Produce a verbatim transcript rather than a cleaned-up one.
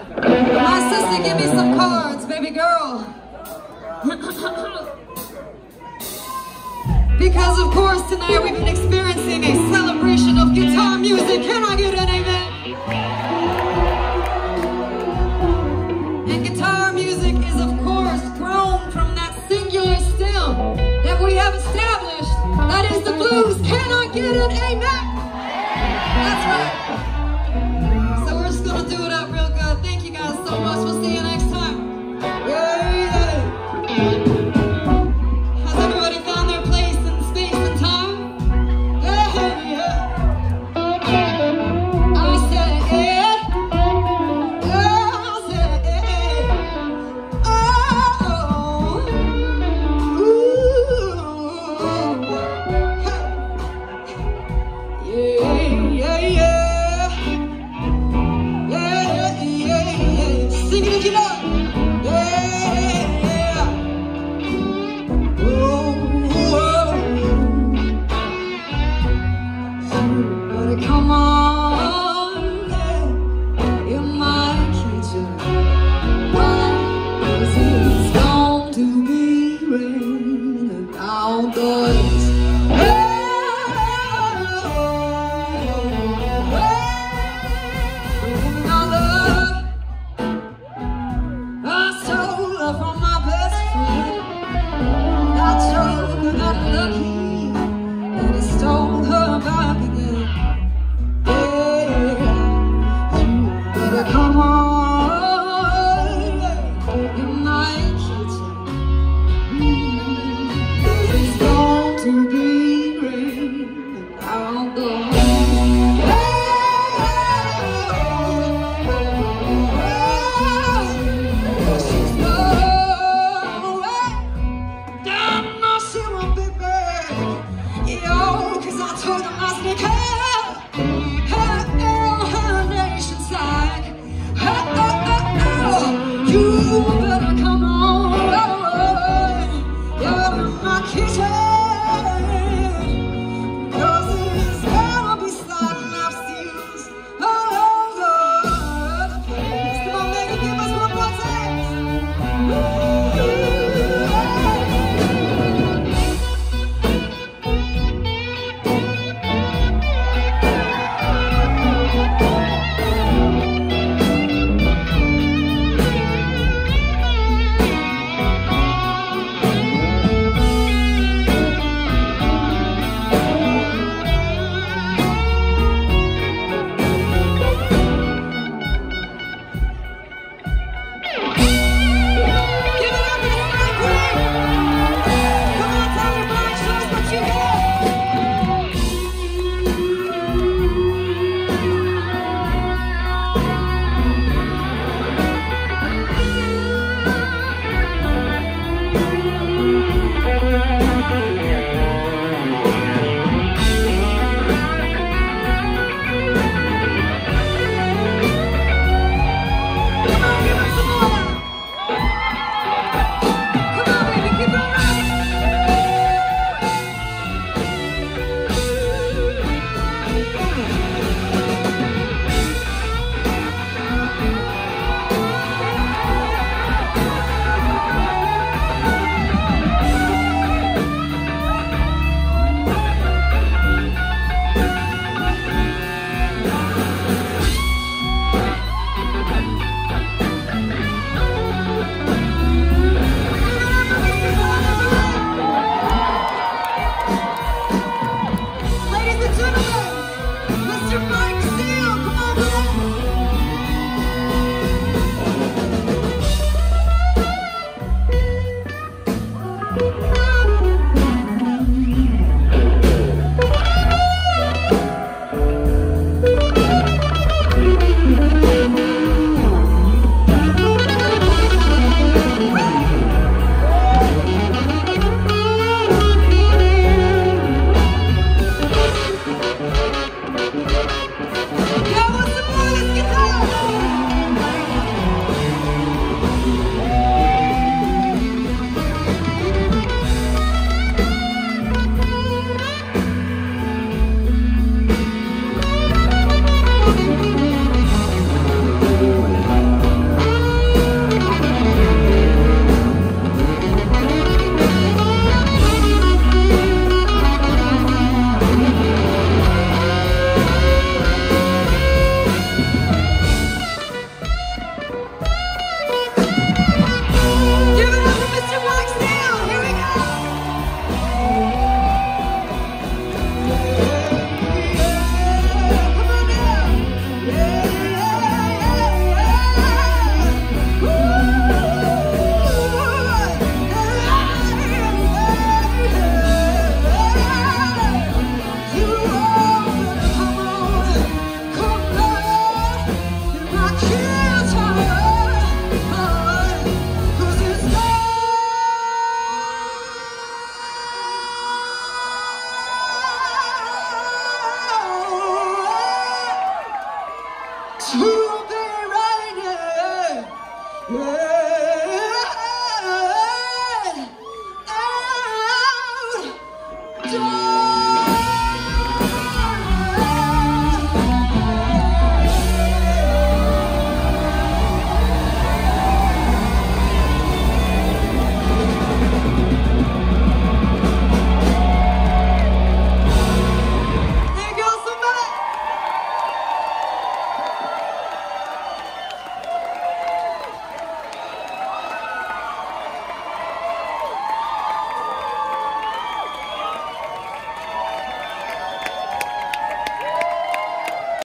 My sister, give me some cards, baby girl. Because of course tonight we've been experiencing a celebration of guitar music. Can I get an amen? And guitar music is of course grown from that singular stem that we have established. That is the blues. Can I get an amen? That's right. So we're just gonna do it up real good. Thank you guys so much. We'll see you next time. Yeah, yeah. Has everybody found their place in space and time? Yeah, yeah. I said yeah. Yeah, I said yeah. Oh, ooh. Yeah, yeah, yeah. Sing it if you know it. Yeah, yeah. Oh, oh. But come on, yeah, in my kitchen. Cause it's going to be raining outdoors. From my best friend, I told her that lucky that he stole her back again. Yeah, you better come on in my kitchen. It's going to be raining outdoors.